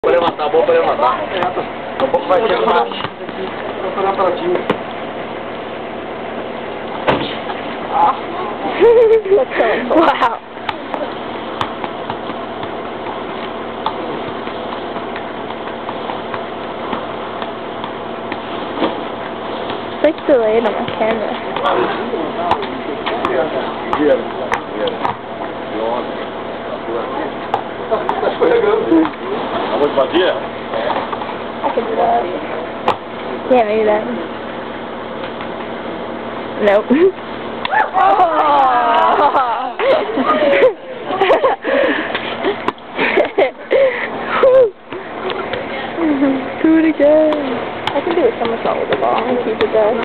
Vou levantar, boa pra levantar. Um pouco vai ser mais. Vou parar pra ti. Wow. It's like delayed on my camera. How much batia? I can do that. Yeah, maybe that. Nope. Do it again. I can do a somersault with the ball and keep it there.